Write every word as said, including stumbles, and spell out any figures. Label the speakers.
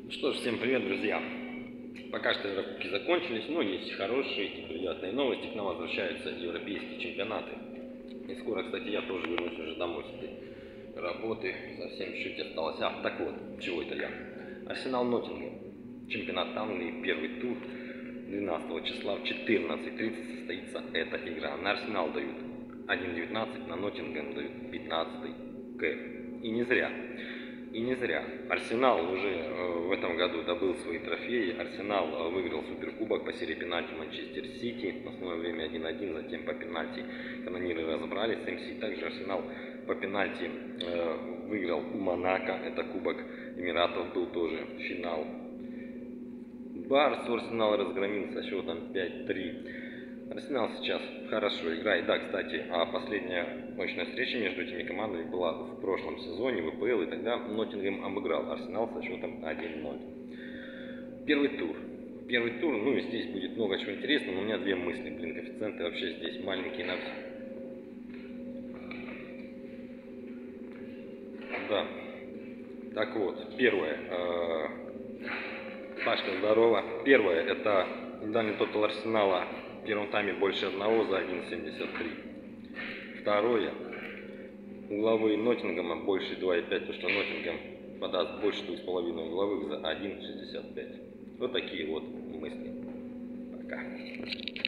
Speaker 1: Ну что ж, всем привет, друзья! Пока что Еврокубки закончились, но есть хорошие и приятные новости. К нам возвращаются европейские чемпионаты. И скоро, кстати, я тоже вернусь уже домой с этой работы. Совсем чуть-чуть осталось. А, так вот, чего это я? Арсенал Ноттингем. Чемпионат Англии, первый тур. двенадцатого числа в четырнадцать тридцать состоится эта игра. На Арсенал дают один девятнадцать, на Ноттингем дают пятнадцать кэф. И не зря. И не зря. Арсенал уже э, в этом году добыл свои трофеи. Арсенал э, выиграл суперкубок по серии пенальти Манчестер Сити. В основное время один один, затем по пенальти канониры разобрались с МС. Также Арсенал по пенальти э, выиграл у Монако. Это кубок Эмиратов был тоже финал. Барс у Арсенала разгромил со счетом пять три. Арсенал сейчас хорошо играет. Да, кстати, а последняя мощная встреча между этими командами была в прошлом сезоне в ВПЛ, и тогда Ноттингем обыграл Арсенал со счетом один ноль. Первый тур. Первый тур, ну и здесь будет много чего интересного, но у меня две мысли. Блин, коэффициенты вообще здесь маленькие на все. Да. Так вот, первое. Пашка, здорово. Первое, это данный тотал Арсенала в первом тайме больше одного за один семьдесят три. Второе, угловые Ноттингема больше два и пять, потому что Ноттингем подаст больше двух с половиной угловых за один шестьдесят пять. Вот такие вот мысли. Пока.